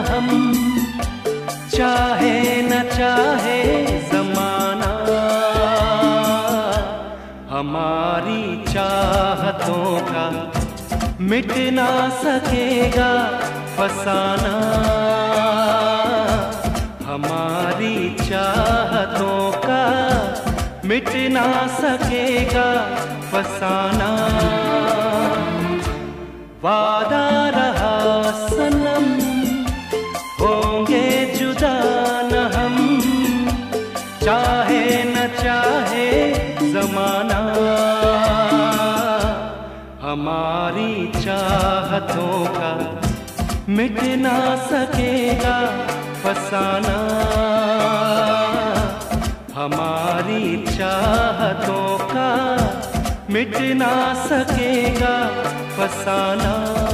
हम, चाहे न चाहे ज़माना, हमारी चाहतों का मिट ना सकेगा फसाना। हमारी चाहतों का मिट ना सकेगा फसाना। वादा रहा सनम, होंगे जुदा न हम, चाहे न चाहे ज़माना। हमारी चाहतों का मिट ना सकेगा फसाना। हमारी चाहतों का मिट ना सकेगा फसाना।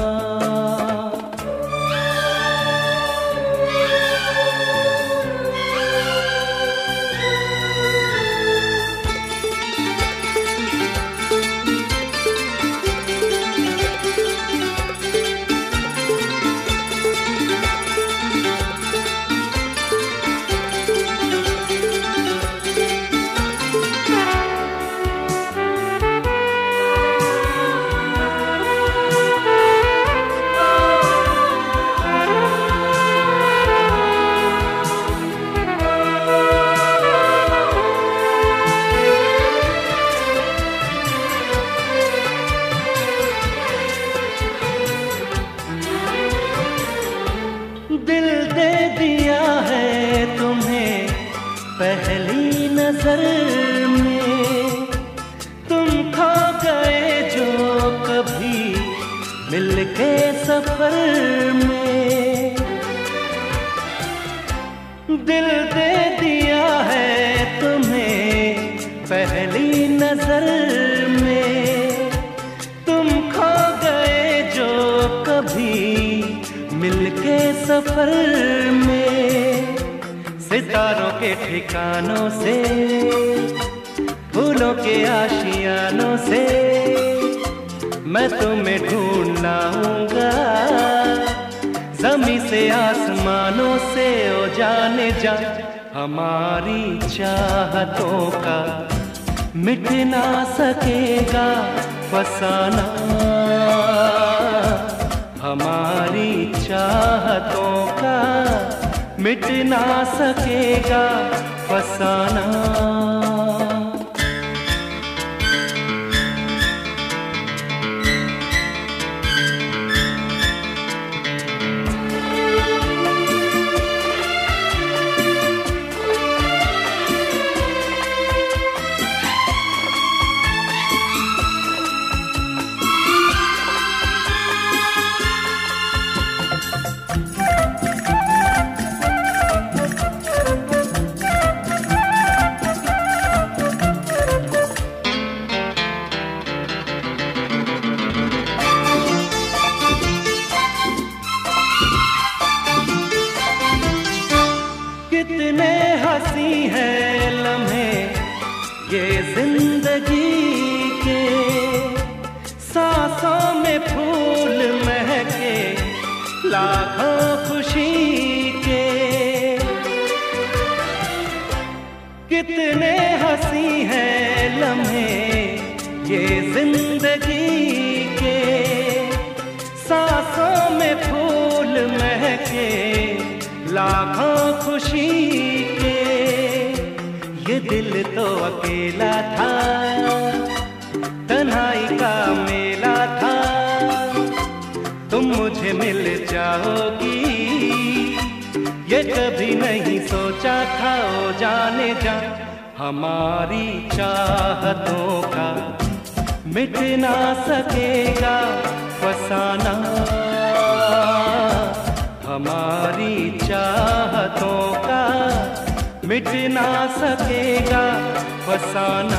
दिल दे दिया है तुम्हें पहली नजर में, तुम खो गए जो कभी मिलके सफर में। दिल दे दिया है तुम्हें पहली नजर में, तुम खो गए जो कभी मिलके सफर में। सितारों के ठिकानों से, फूलों के आशियानों से, मैं तुम्हें ढूंढ लाऊंगा। ज़मीं से आसमानों से ओ जाने जा। हमारी चाहतों का मिट ना सकेगा फसाना। हमारी चाहतों का मिट ना सकेगा फसाना। कितने हंसी है लम्हे ये जिंदगी के, सांसों में फूल महके लाखों खुशी के। कितने हंसी है लम्हे ये जिंदगी के, सांसों में फूल महके लाखों खुशी के। ये दिल तो अकेला था, तन्हाई का मेला था, तुम मुझे मिल जाओगी ये कभी नहीं सोचा था। ओ जाने जा। हमारी चाहतों का मिट ना सकेगा फसाना। हमारी चाहतों का मिट ना सकेगा फसाना।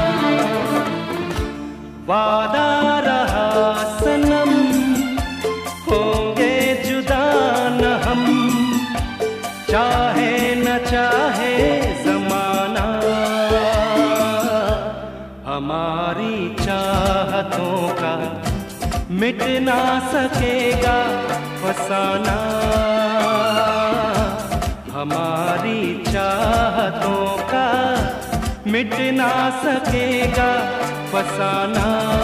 वादा रहा सनम, होंगे जुदा न हम, चाहे न चाहे ज़माना। हमारी चाहतों का मिट ना सकेगा फसाना। चाहतों का मिट ना सकेगा फसाना।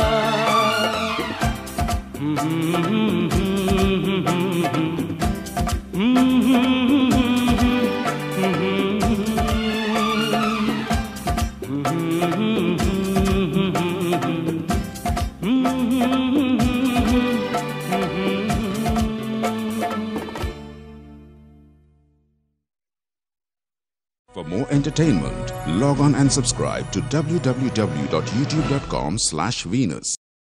For more entertainment, log on and subscribe to www.youtube.com/Venus.